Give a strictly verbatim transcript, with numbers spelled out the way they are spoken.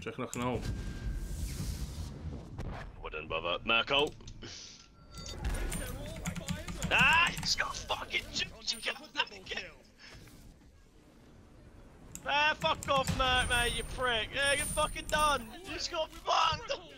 Do you reckon I can hold? Wouldn't bother. Merkel. Ah, he's got fucking juice. You got nothing. Ah, fuck off, Merc, mate, you prick. Yeah, you're fucking done. You just got fucked.